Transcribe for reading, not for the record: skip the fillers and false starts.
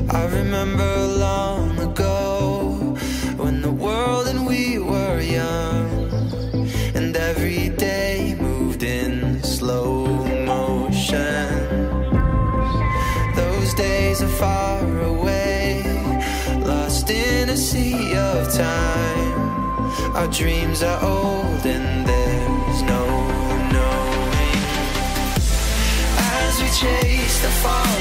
I remember long ago when the world and we were young, and every day moved in slow motion. Those days are far away, lost in a sea of time. Our dreams are old and there's no knowing. As we chase the fall